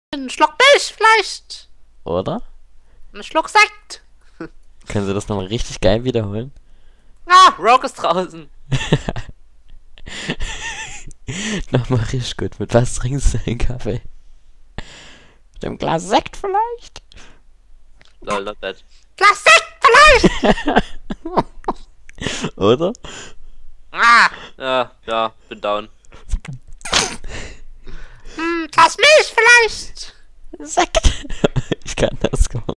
Ein Schluck Milch vielleicht. Oder? Ein Schluck Sekt. Können Sie das nochmal richtig geil wiederholen? Ah, Rogue ist draußen. Nochmal richtig gut. Mit was trinkst du den Kaffee? Mit einem Glas Sekt vielleicht? Lol, not bad. Glas Sekt vielleicht. Oder? Ah, ja, bin down. Glas Milch vielleicht. Sekt. Ich kann das kaum.